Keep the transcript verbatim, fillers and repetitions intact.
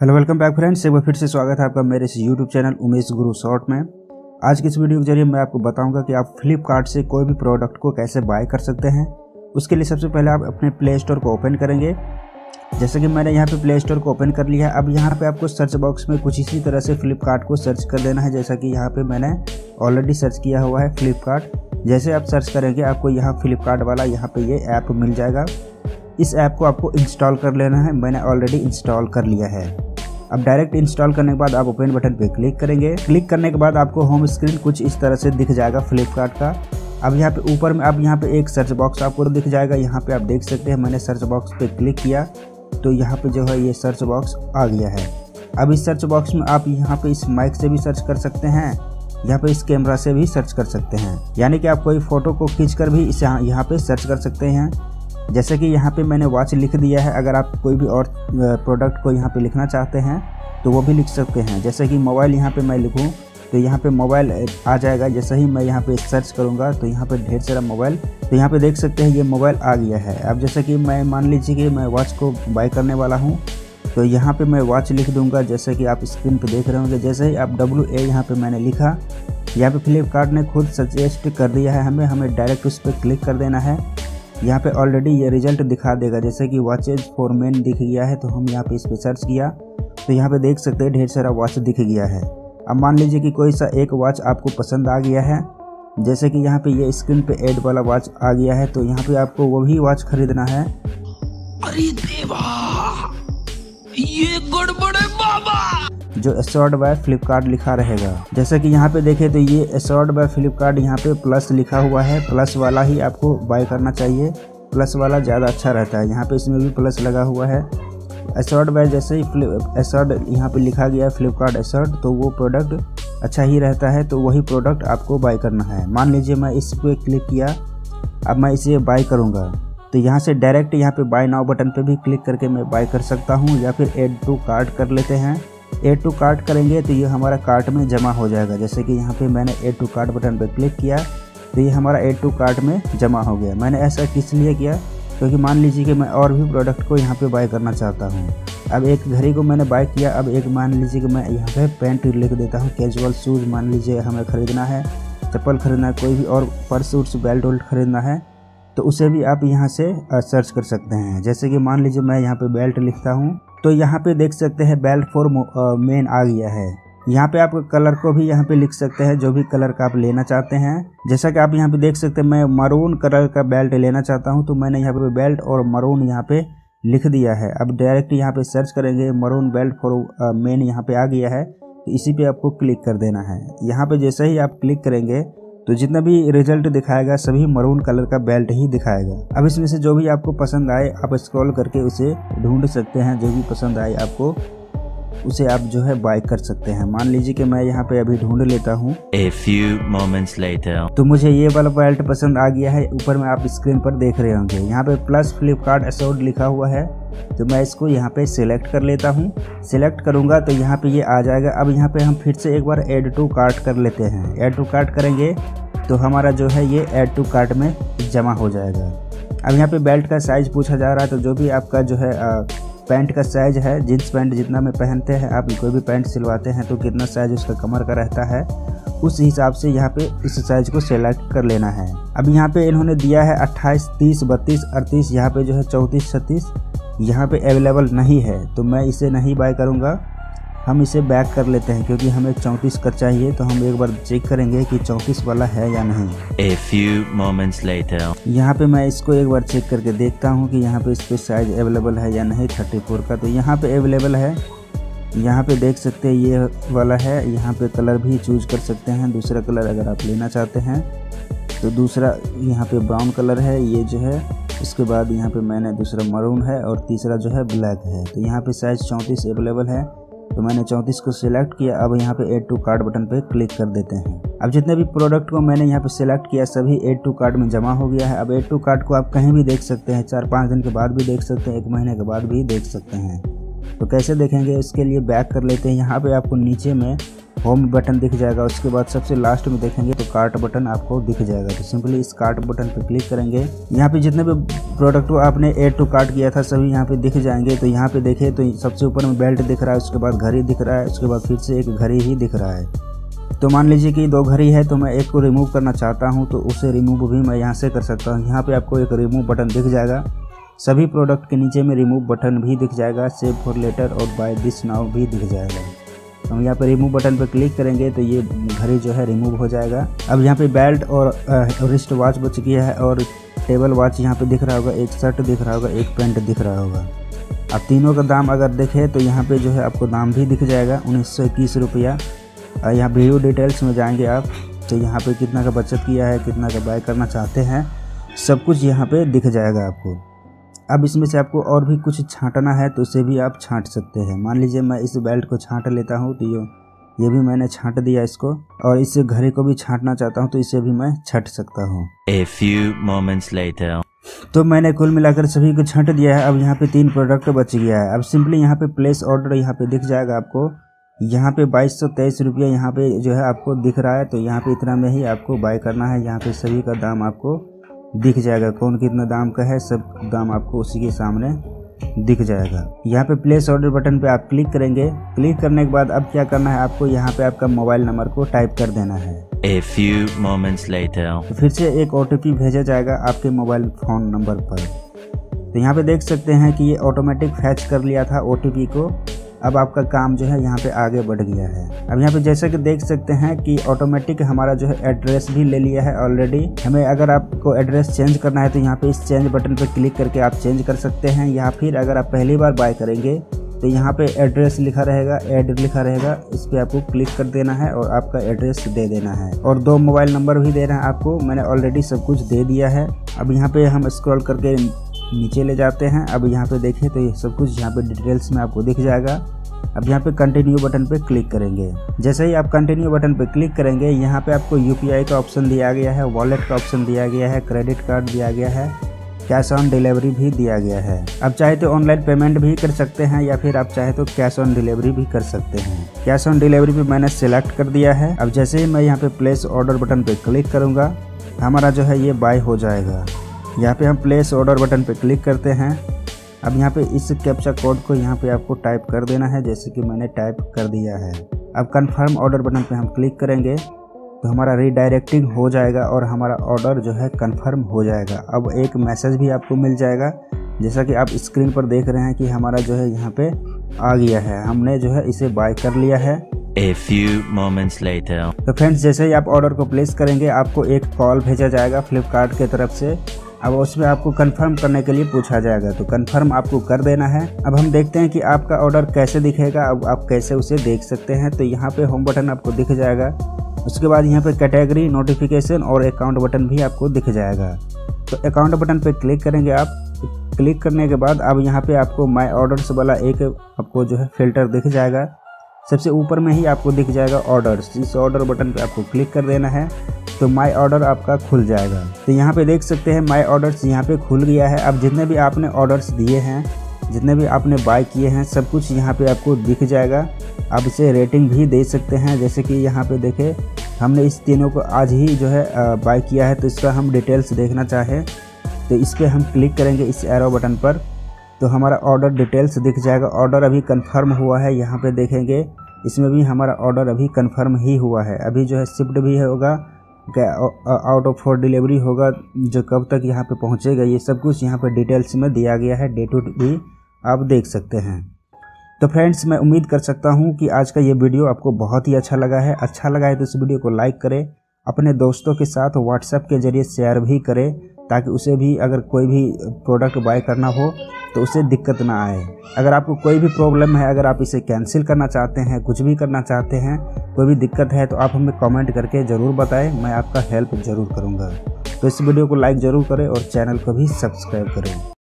Hello welcome back friends, एक बार फिर से स्वागत है आपका मेरे इस यूट्यूब चैनल उमेश गुरु शॉर्ट में। आज की इस वीडियो के जरिए मैं आपको बताऊंगा कि आप फ्लिपकार्ट से कोई भी प्रोडक्ट को कैसे बाय कर सकते हैं। उसके लिए सबसे पहले आप अपने प्ले स्टोर को ओपन करेंगे। जैसे कि मैंने यहाँ पे प्ले स्टोर को ओपन कर लिया है। अब यहाँ पे आपको सर्च बॉक्स में कुछ इसी तरह से फ्लिपकार्ट को सर्च कर देना है, जैसा कि यहाँ पे मैंने ऑलरेडी सर्च किया हुआ है फ्लिपकार्ट। जैसे आप सर्च करेंगे आपको यहाँ फ्लिपकार्ट वाला यहाँ पे ये ऐप मिल जाएगा। इस ऐप को आपको इंस्टॉल कर लेना है। मैंने ऑलरेडी इंस्टॉल कर लिया है। अब डायरेक्ट इंस्टॉल करने के बाद आप ओपन बटन पे क्लिक करेंगे। क्लिक करने के बाद आपको होम स्क्रीन कुछ इस तरह से दिख जाएगा फ्लिपकार्ट का। अब यहाँ पे ऊपर में अब यहाँ पे एक सर्च बॉक्स आपको दिख जाएगा। यहाँ पे आप देख सकते हैं मैंने सर्च बॉक्स पे क्लिक किया तो यहाँ पे जो है ये सर्च बॉक्स आ गया है। अब इस सर्च बॉक्स में आप यहाँ पे इस माइक से भी सर्च कर सकते हैं, यहाँ पे इस कैमरा से भी सर्च कर सकते हैं। यानी कि आप कोई फोटो को खींच कर भी इसे यहाँ पे सर्च कर सकते हैं। जैसे कि यहाँ पे मैंने वॉच लिख दिया है। अगर आप कोई भी और प्रोडक्ट को यहाँ पे लिखना चाहते हैं तो वो भी लिख सकते हैं। जैसे कि मोबाइल यहाँ पे मैं लिखूँ तो यहाँ पे मोबाइल आ जाएगा। जैसे ही मैं यहाँ पे सर्च करूँगा तो यहाँ पे ढेर सारा मोबाइल, तो यहाँ पे देख सकते हैं ये मोबाइल आ गया है। अब जैसे कि मैं मान लीजिए कि मैं वॉच को बाय करने वाला हूँ तो यहाँ पे मैं वॉच लिख दूँगा। जैसे कि आप स्क्रीन पे देख रहे होंगे। जैसे ही आप डब्ल्यू ए यहाँ पे मैंने लिखा, यहाँ पे फ्लिपकार्ट ने खुद सजेस्ट कर दिया है हमें हमें डायरेक्ट उस पर क्लिक कर देना है। यहाँ पे ऑलरेडी ये रिजल्ट दिखा देगा। जैसे कि वॉचेज फॉर मेन दिख गया है तो हम यहाँ पे इस पर सर्च किया तो यहाँ पे देख सकते हैं ढेर सारा वॉच दिख गया है। अब मान लीजिए कि कोई सा एक वॉच आपको पसंद आ गया है। जैसे कि यहाँ पे ये स्क्रीन पे ऐड वाला वॉच आ गया है तो यहाँ पे आपको वो भी वॉच खरीदना है। अरे देवा, ये गड़बड़ है बाबा। जो असॉर्ड बाय फ्लिपकार्ट लिखा रहेगा। जैसे कि यहाँ पे देखें तो ये असॉर्ड बाय फ्लिपकार्ट यहाँ पे प्लस लिखा हुआ है। प्लस वाला ही आपको बाय करना चाहिए। प्लस वाला ज़्यादा अच्छा रहता है। यहाँ पे इसमें भी प्लस लगा हुआ है। असॉर्ड बाय जैसे ही असॉर्ड यहाँ पे लिखा गया है फ्लिपकार्ट असॉर्ड, तो वो प्रोडक्ट अच्छा ही रहता है। तो वही प्रोडक्ट आपको बाय करना है। मान लीजिए मैं इस पर क्लिक किया, अब मैं इसे बाय करूँगा तो यहाँ से डायरेक्ट यहाँ पे बाय नाउ बटन पे भी क्लिक करके मैं बाय कर सकता हूँ, या फिर ऐड टू कार्ट कर लेते हैं। ऐड टू कार्ट करेंगे तो ये हमारा कार्ट में जमा हो जाएगा। जैसे कि यहाँ पे मैंने ऐड टू कार्ट बटन पे क्लिक किया तो ये हमारा ऐड टू कार्ट में जमा हो गया। मैंने ऐसा किस लिए किया क्योंकि मान लीजिए कि मैं और भी प्रोडक्ट को यहाँ पे बाय करना चाहता हूँ। अब एक घड़ी को मैंने बाय किया। अब एक मान लीजिए कि मैं यहाँ पे पैंट लिख देता हूँ। कैजुअल शूज़ मान लीजिए हमें ख़रीदना है, चप्पल ख़रीदना है, कोई भी और पर्स उर्स बेल्ट वेल्ट ख़रीदना है तो उसे भी आप यहाँ से सर्च कर सकते हैं। जैसे कि मान लीजिए मैं यहाँ पे बेल्ट लिखता हूँ तो यहाँ पे देख सकते हैं बेल्ट फॉर मेन आ गया है। यहाँ पे आप कलर को भी यहाँ पे लिख सकते हैं, जो भी कलर का आप लेना चाहते हैं। जैसा कि आप यहाँ पे देख सकते हैं मैं मरून कलर का बेल्ट लेना चाहता हूँ तो मैंने यहाँ पे बेल्ट और मरून यहाँ पे लिख दिया है। अब डायरेक्ट यहाँ पे सर्च करेंगे, मरून बेल्ट फॉर मेन यहाँ पे आ गया है तो इसी पे आपको क्लिक कर देना है। यहाँ पे जैसे ही आप क्लिक करेंगे तो जितना भी रिजल्ट दिखाएगा सभी मरून कलर का बेल्ट ही दिखाएगा। अब इसमें से जो भी आपको पसंद आए आप स्क्रॉल करके उसे ढूंढ सकते हैं। जो भी पसंद आए आपको उसे आप जो है बाय कर सकते हैं। मान लीजिए कि मैं यहाँ पे अभी ढूंढ लेता हूँ। A few moments later. तो मुझे ये वाला बेल्ट पसंद आ गया है। ऊपर में आप स्क्रीन पर देख रहे होंगे यहाँ पे प्लस फ्लिपकार्ट असॉर्ड लिखा हुआ है तो मैं इसको यहाँ पे सिलेक्ट कर लेता हूँ। सिलेक्ट करूँगा तो यहाँ पे ये आ जाएगा। अब यहाँ पे हम फिर से एक बार ऐड टू कार्ट कर लेते हैं। ऐड टू कार्ट करेंगे तो हमारा जो है ये ऐड टू कार्ट में जमा हो जाएगा। अब यहाँ पे बेल्ट का साइज़ पूछा जा रहा है तो जो भी आपका जो है आ, पैंट का साइज़ है, जीन्स पैंट जितना में पहनते हैं आप, कोई भी पैंट सिलवाते हैं तो कितना साइज़ उसका कमर का रहता है उस हिसाब से यहाँ पे इस साइज़ को सेलेक्ट कर लेना है। अब यहाँ पे इन्होंने दिया है अट्ठाईस, तीस, बत्तीस, अड़तीस, यहाँ पे जो है चौंतीस, छत्तीस यहाँ पे अवेलेबल नहीं है तो मैं इसे नहीं बाय करूँगा। हम इसे बैक कर लेते हैं क्योंकि हमें चौंतीस का चाहिए तो हम एक बार चेक करेंगे कि चौंतीस वाला है या नहीं। A few moments later. यहाँ पे मैं इसको एक बार चेक करके देखता हूँ कि यहाँ पे इस पे साइज़ अवेलेबल है या नहीं। चौंतीस का तो यहाँ पे अवेलेबल है। यहाँ पे देख सकते हैं ये वाला है। यहाँ पे कलर भी चूज कर सकते हैं। दूसरा कलर अगर आप लेना चाहते हैं तो दूसरा यहाँ पे ब्राउन कलर है ये जो है। उसके बाद यहाँ पे मैंने दूसरा मरून है और तीसरा जो है ब्लैक है। तो यहाँ पे साइज़ चौंतीस अवेलेबल है तो मैंने चौंतीस को सिलेक्ट किया। अब यहाँ पे ऐड टू कार्ट बटन पे क्लिक कर देते हैं। अब जितने भी प्रोडक्ट को मैंने यहाँ पे सिलेक्ट किया सभी ऐड टू कार्ट में जमा हो गया है। अब ऐड टू कार्ट को आप कहीं भी देख सकते हैं, चार पाँच दिन के बाद भी देख सकते हैं, एक महीने के बाद भी देख सकते हैं। तो कैसे देखेंगे इसके लिए बैक कर लेते हैं। यहाँ पे आपको नीचे में होम बटन दिख जाएगा। उसके बाद सबसे लास्ट में देखेंगे तो कार्ट बटन आपको दिख जाएगा। तो सिंपली इस कार्ट बटन पर क्लिक करेंगे। यहाँ पे जितने भी प्रोडक्ट को आपने ऐड टू कार्ट किया था सभी यहाँ पे दिख जाएंगे। तो यहाँ पे देखें तो सबसे ऊपर में बेल्ट दिख रहा है, उसके बाद घड़ी दिख रहा है, उसके बाद फिर से एक घड़ी ही दिख रहा है। तो मान लीजिए कि दो घड़ी है तो मैं एक को रिमूव करना चाहता हूँ तो उसे रिमूव भी मैं यहाँ से कर सकता हूँ। यहाँ पे आपको एक रिमूव बटन दिख जाएगा। सभी प्रोडक्ट के नीचे में रिमूव बटन भी दिख जाएगा। सेव फॉर लेटर और बाय दिस नाउ भी दिख जाएगा। तो हम यहाँ पे रिमूव बटन पर क्लिक करेंगे तो ये घड़ी जो है रिमूव हो जाएगा। अब यहाँ पे बेल्ट और रिस्ट वॉच बच गया है और टेबल वॉच यहाँ पे दिख रहा होगा, एक शर्ट दिख रहा होगा, एक पैंट दिख रहा होगा। अब तीनों का दाम अगर देखें तो यहाँ पे जो है आपको दाम भी दिख जाएगा उन्नीस सौ इक्कीस रुपया। और यहाँ वीडियो डिटेल्स में जाएंगे आप तो यहाँ पे कितना का बचत किया है, कितना का बाय करना चाहते हैं, सब कुछ यहाँ पे दिख जाएगा आपको। अब इसमें से आपको और भी कुछ छांटना है तो इसे भी आप छांट सकते हैं। मान लीजिए मैं इस बेल्ट को छांट लेता हूँ तो ये ये भी मैंने छांट दिया इसको, और इस घड़ी को भी छांटना चाहता हूँ तो इसे भी मैं छांट सकता हूँ। A few moments later. तो मैंने कुल मिलाकर सभी को छांट दिया है। अब यहाँ पे तीन प्रोडक्ट बच गया है। अब सिंपली यहाँ पे प्लेस ऑर्डर यहाँ पे दिख जाएगा आपको। यहाँ पे बाईस सौ तेईस रुपया यहाँ पे जो है आपको दिख रहा है। तो यहाँ पे इतना में ही आपको बाय करना है। यहाँ पे सभी का दाम आपको दिख जाएगा, कौन कितना दाम का है सब दाम आपको उसी के सामने दिख जाएगा। यहाँ पे प्लेस ऑर्डर बटन पे आप क्लिक करेंगे। क्लिक करने के बाद अब क्या करना है आपको, यहाँ पे आपका मोबाइल नंबर को टाइप कर देना है। A few moments later. तो फिर से एक ओ टी पी भेजा जाएगा आपके मोबाइल फ़ोन नंबर पर। तो यहाँ पे देख सकते हैं कि ये ऑटोमेटिक फैच कर लिया था ओ टी पी को। अब आपका काम जो है यहाँ पे आगे बढ़ गया है। अब यहाँ पे जैसा कि देख सकते हैं कि ऑटोमेटिक हमारा जो है एड्रेस भी ले लिया है ऑलरेडी। हमें अगर आपको एड्रेस चेंज करना है तो यहाँ पे इस चेंज बटन पे क्लिक करके आप चेंज कर सकते हैं। या फिर अगर आप पहली बार बाय करेंगे तो यहाँ पे एड्रेस लिखा रहेगा, ऐड लिखा रहेगा, इस पर आपको क्लिक कर देना है और आपका एड्रेस दे देना है। और दो मोबाइल नंबर भी देना है आपको। मैंने ऑलरेडी सब कुछ दे दिया है। अब यहाँ पे हम स्क्रॉल करके नीचे ले जाते हैं। अब यहाँ पे देखें तो ये सब कुछ यहाँ पे डिटेल्स में आपको दिख जाएगा। अब यहाँ पे कंटिन्यू बटन पे क्लिक करेंगे। जैसे ही आप कंटिन्यू बटन पे क्लिक करेंगे यहाँ पे आपको यू पी आई का ऑप्शन दिया गया है, वॉलेट का ऑप्शन दिया गया है, क्रेडिट कार्ड दिया गया है, कैश ऑन डिलीवरी भी दिया गया है। आप चाहे तो ऑनलाइन पेमेंट भी कर सकते हैं या फिर आप चाहे तो कैश ऑन डिलीवरी भी कर सकते हैं। कैश ऑन डिलीवरी पे मैंने सिलेक्ट कर दिया है। अब जैसे ही मैं यहाँ पे प्लेस ऑर्डर बटन पे क्लिक करूँगा हमारा जो है ये बाय हो जाएगा। यहाँ पे हम प्लेस ऑर्डर बटन पे क्लिक करते हैं। अब यहाँ पे इस कैप्चा कोड को यहाँ पे आपको टाइप कर देना है, जैसे कि मैंने टाइप कर दिया है। अब कंफर्म ऑर्डर बटन पे हम क्लिक करेंगे तो हमारा रीडायरेक्टिंग हो जाएगा और हमारा ऑर्डर जो है कंफर्म हो जाएगा। अब एक मैसेज भी आपको मिल जाएगा, जैसा कि आप स्क्रीन पर देख रहे हैं कि हमारा जो है यहाँ पे आ गया है, हमने जो है इसे बाय कर लिया है। A few moments later. तो फ्रेंड्स जैसे ही आप ऑर्डर को प्लेस करेंगे आपको एक कॉल भेजा जाएगा फ्लिपकार्ट के तरफ से। अब उसमें आपको कंफर्म करने के लिए पूछा जाएगा, तो कंफर्म आपको कर देना है। अब हम देखते हैं कि आपका ऑर्डर कैसे दिखेगा, अब आप कैसे उसे देख सकते हैं। तो यहाँ पे होम बटन आपको दिख जाएगा। उसके बाद यहाँ पे कैटेगरी, नोटिफिकेशन और अकाउंट बटन भी आपको दिख जाएगा। तो अकाउंट बटन पे क्लिक करेंगे आप। क्लिक करने के बाद अब यहाँ पे आपको माई ऑर्डर्स वाला एक आपको जो है फिल्टर दिख जाएगा। सबसे ऊपर में ही आपको दिख जाएगा ऑर्डर्स। इस ऑर्डर बटन पे आपको क्लिक कर देना है तो माई ऑर्डर आपका खुल जाएगा। तो यहाँ पे देख सकते हैं माई ऑर्डर्स यहाँ पे खुल गया है। अब जितने भी आपने ऑर्डर्स दिए हैं, जितने भी आपने बाय किए हैं, सब कुछ यहाँ पे आपको दिख जाएगा। आप इसे रेटिंग भी दे सकते हैं, जैसे कि यहाँ पे देखें हमने इस तीनों को आज ही जो है बाय किया है। तो इसका हम डिटेल्स देखना चाहें तो इस पर हम क्लिक करेंगे इस एरो बटन पर, तो हमारा ऑर्डर डिटेल्स दिख जाएगा। ऑर्डर अभी कंफर्म हुआ है, यहाँ पे देखेंगे इसमें भी हमारा ऑर्डर अभी कंफर्म ही हुआ है। अभी जो है शिफ्ट भी होगा, आउट ऑफ फॉर डिलीवरी होगा, जो कब तक यहाँ पे पहुँचेगा ये सब कुछ यहाँ पे डिटेल्स में दिया गया है। डे टू भी आप देख सकते हैं। तो फ्रेंड्स मैं उम्मीद कर सकता हूँ कि आज का ये वीडियो आपको बहुत ही अच्छा लगा है। अच्छा लगा है तो इस वीडियो को लाइक करें, अपने दोस्तों के साथ व्हाट्सएप के जरिए शेयर भी करें, ताकि उसे भी अगर कोई भी प्रोडक्ट बाय करना हो तो उसे दिक्कत ना आए। अगर आपको कोई भी प्रॉब्लम है, अगर आप इसे कैंसिल करना चाहते हैं, कुछ भी करना चाहते हैं, कोई भी दिक्कत है तो आप हमें कमेंट करके ज़रूर बताएं, मैं आपका हेल्प ज़रूर करूँगा। तो इस वीडियो को लाइक ज़रूर करें और चैनल को भी सब्सक्राइब करें।